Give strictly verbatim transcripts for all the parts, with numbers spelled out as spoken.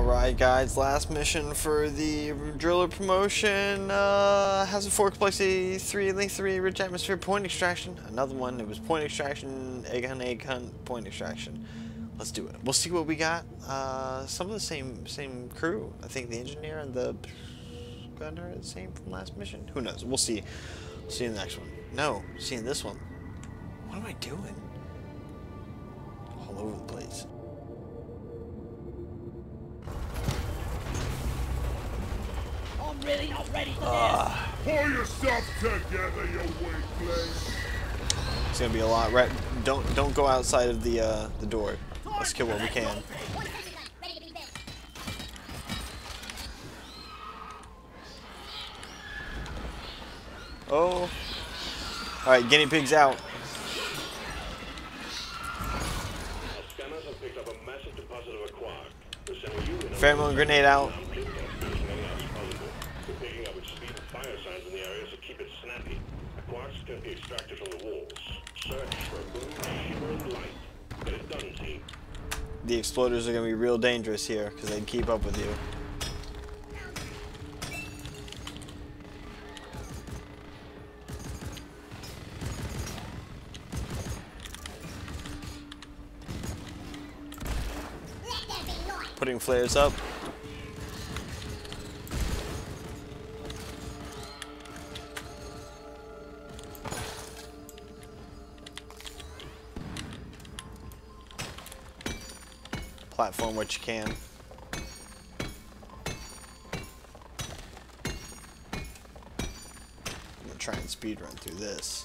Alright guys, last mission for the driller promotion uh, has a four complexity three link three rich atmosphere point extraction. Another one, it was point extraction, egg hunt, egg hunt, point extraction. Let's do it. We'll see what we got. Uh, some of the same same crew. I think the engineer and the gunner are the same from last mission. Who knows? We'll see. We'll see in the next one. No, see in this one. What am I doing? All over the place. I'm really not ready for Uh, this. Pull yourself together, you weakling. it's gonna be a lot. Right? Don't don't go outside of the uh, the door. Let's kill what we can. Oh. All right, guinea pigs out. Scanners have picked up a massive deposit of a quark. We're sending you in. Pheromone grenade out. We're picking up its speed and fire signs in the area, so keep it snappy. The quarks can be extracted from the walls. Search for a blue shimmering light. Get it done, team. The exploders are gonna be real dangerous here because they can keep up with you. Putting flares up. Platform what you can. I'm gonna try and speed run through this.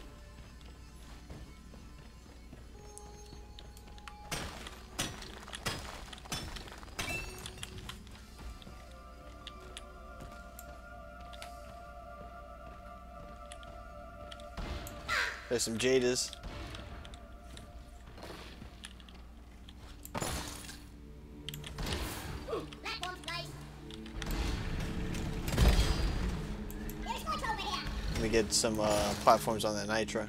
There's some Jadas. Let me get some uh, platforms on that Nitra.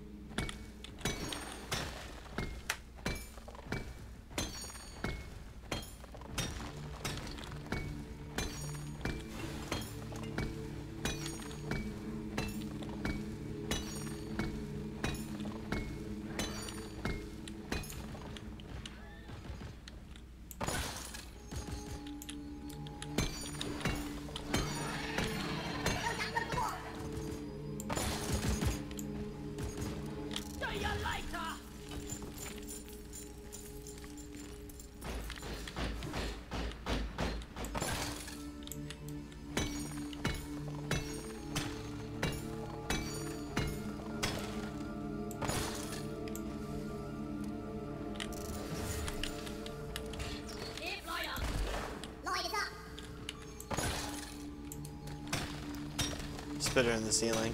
Spitter in the ceiling.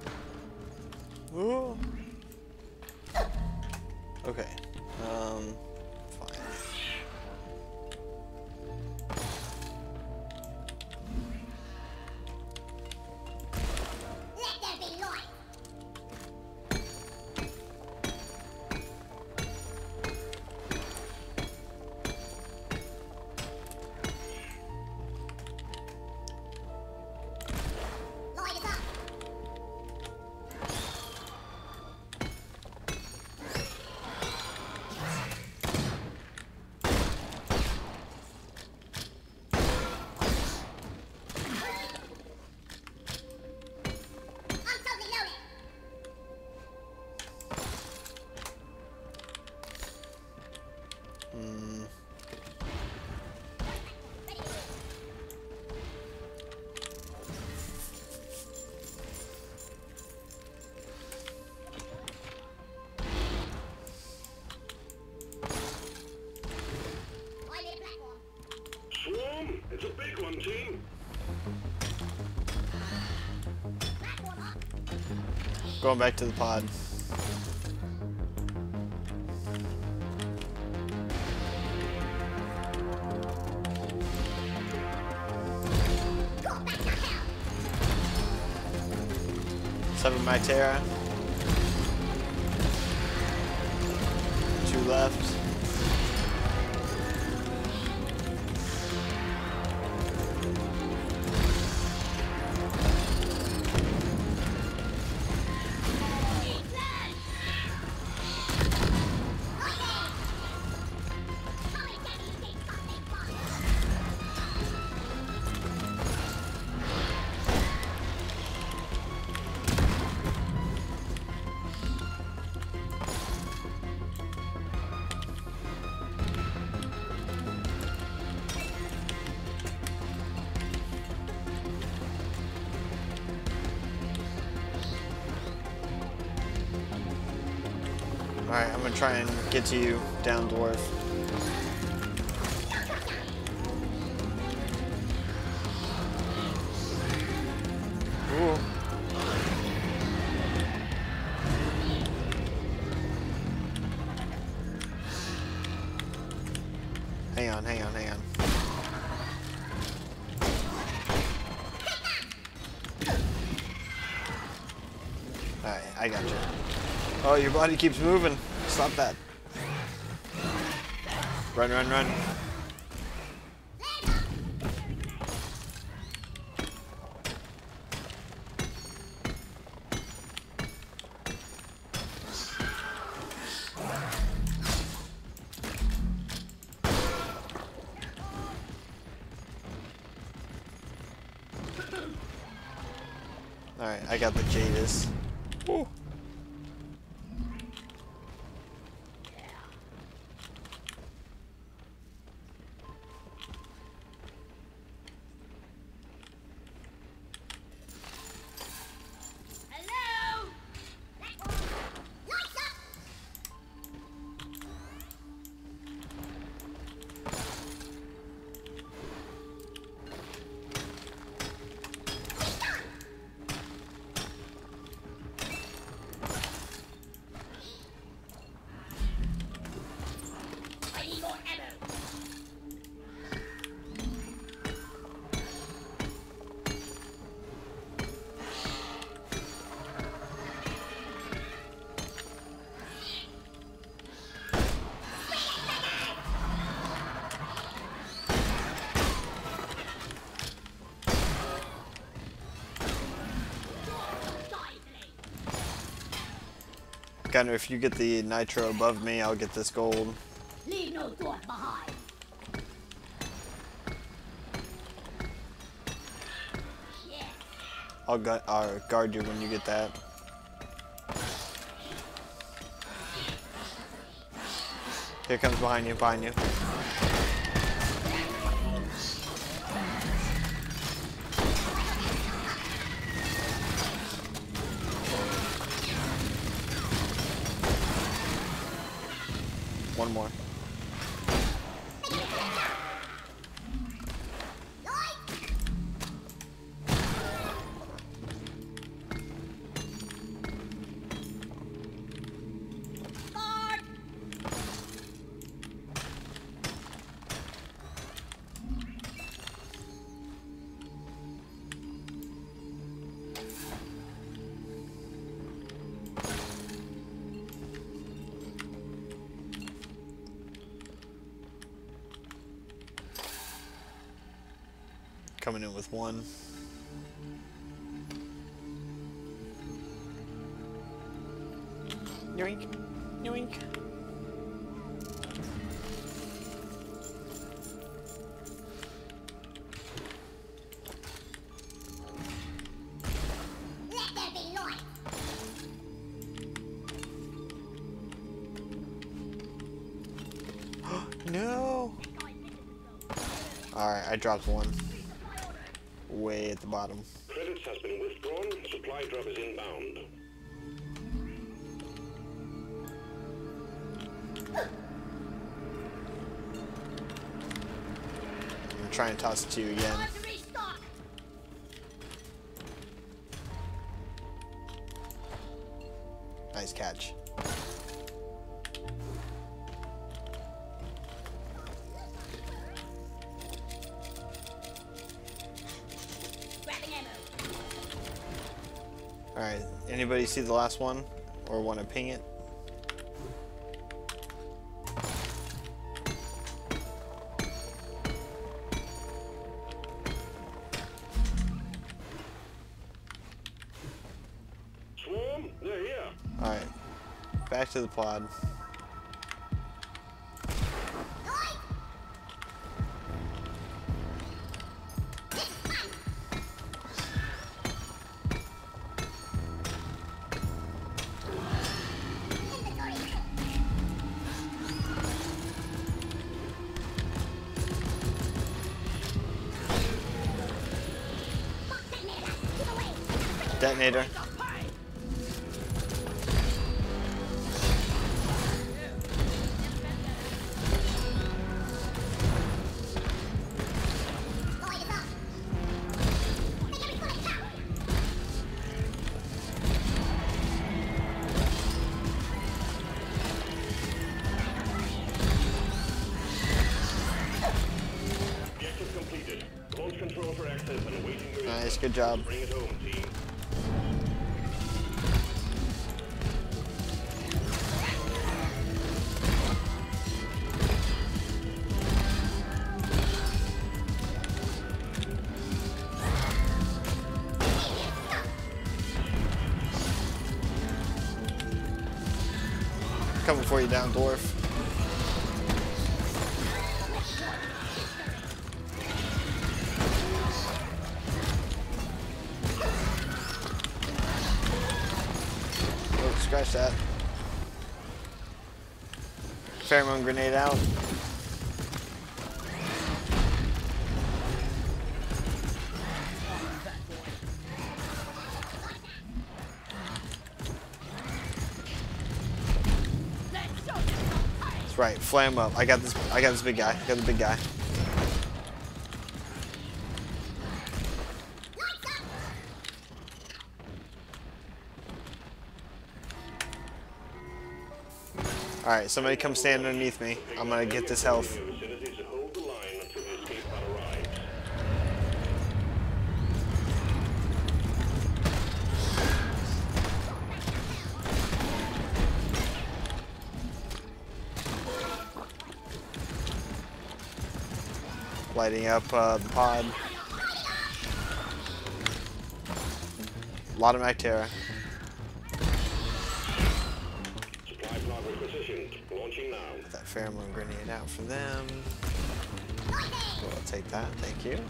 Ooh. Okay. Um, Going back to the pod. Seven Mytera. Two left. Alright, I'm gonna try and get to you, down dwarf. Ooh. Hang on, hang on, hang on. Alright, I got you. Oh, your body keeps moving. Stop that. Run, run, run. Alright, I got the Jadis. Woo. Gunner, if you get the nitro above me, I'll get this gold. Leave no thought behind. Yeah. I'll gu uh, guard you when you get that. Here comes behind you, behind you. One more. Coming in with one. Yoink. Yoink. Let there be light. No. Alright, I dropped one. Way at the bottom. Credits has been withdrawn. Supply drop is inbound. I'm trying to toss it to you again. Time to restock. Nice catch. Grabbing ammo. Alright, anybody see the last one? Or want to ping it? Swarm, they're here. Alright, back to the pod. Detonator. Objective completed. Launch control for access and awaiting the Nice, good job. Bring it home, team. Coming for you down, dwarf. Oh, scratch that. Pheromone grenade out. That's right, flame up. I got this. I got this big guy. I got the big guy. All right, somebody come stand underneath me. I'm gonna get this health. Vicinity to hold the line until the escape pod arrives. Lighting up uh, the pod. A lot of Mactera. Supply pod requisitioned. Launching now. Got that pheromone grenade out for them. Well, I'll take that. Thank you.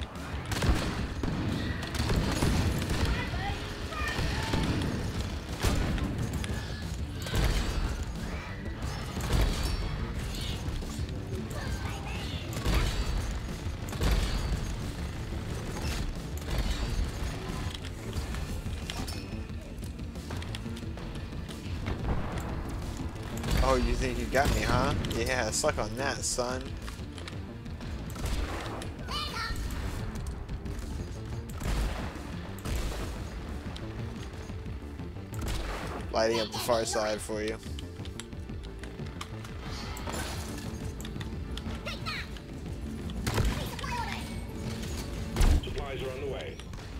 Oh, you think you got me, huh? Yeah, suck on that, son. Lighting up the far side for you. Supplies are on the way.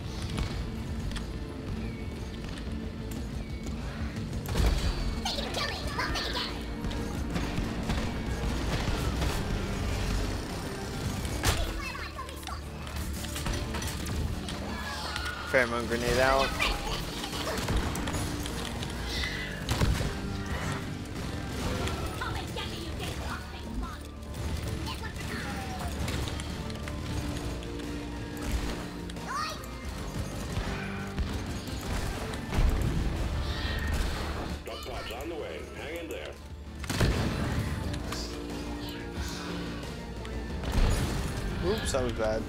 Pheromone grenade out. Drop pods on the way. Hang in there. Oops, that was bad.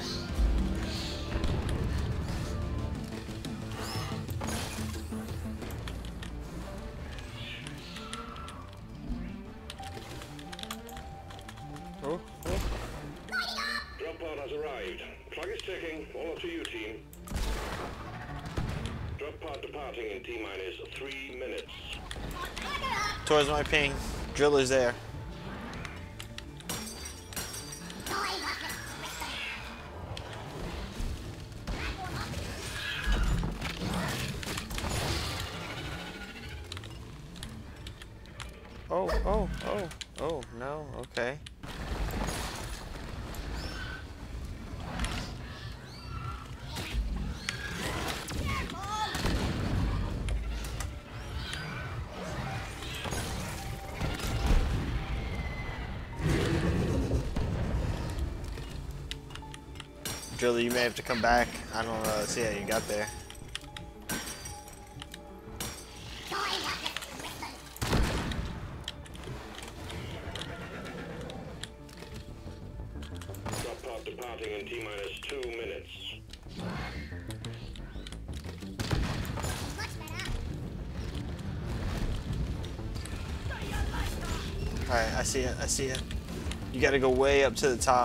Oh, oh. Drop pod has arrived. Plug is ticking. All up to you, team. Drop pod departing. departing in T-minus three minutes. Towards my ping. Driller's there. Oh, oh, oh, oh, no, okay. Driller, you may have to come back. I don't uh, see how you got there. Drop pod departing in T-minus two minutes. Alright, I see it, I see it. You gotta go way up to the top.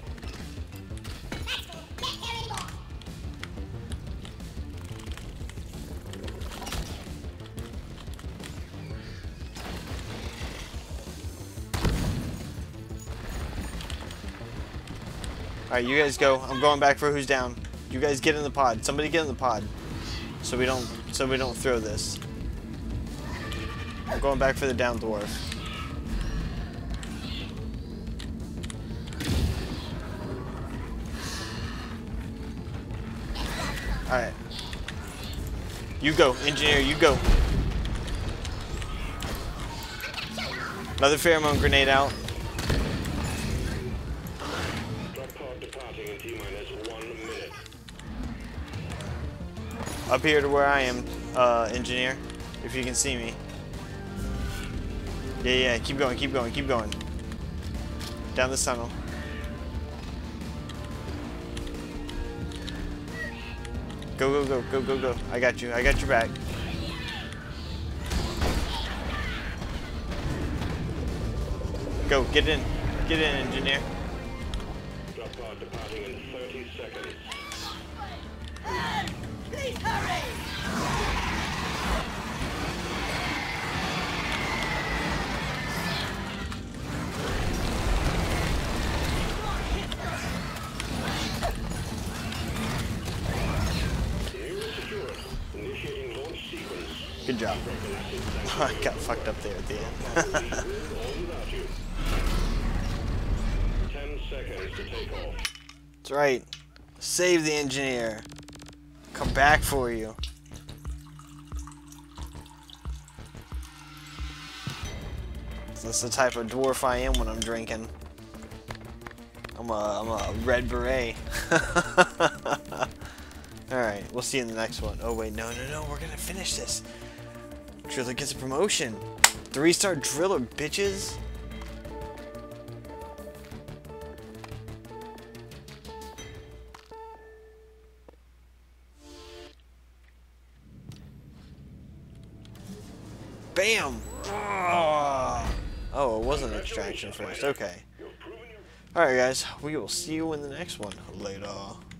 Alright, you guys go. I'm going back for who's down. You guys get in the pod. Somebody get in the pod. So we don't so we don't throw this. I'm going back for the down dwarf. Alright. You go, engineer, you go. Another pheromone grenade out. Up here to where I am, uh, engineer, if you can see me. Yeah, yeah, keep going, keep going, keep going. Down this tunnel. Go, go, go, go, go, go. I got you, I got your back. Go, get in. Get in, engineer. Drop pod departing in thirty seconds. Please hurry! Good job. I got fucked up there at the end. Ten seconds to take off. That's right. Save the engineer. Come back for you. That's the type of dwarf I am when I'm drinking. I'm a, I'm a red beret. Alright, we'll see you in the next one. Oh wait, no, no, no, we're gonna finish this. Driller gets a promotion. Three-star driller, bitches. Bam! Oh, it was an extraction first. Okay. Alright, guys. We will see you in the next one. Later.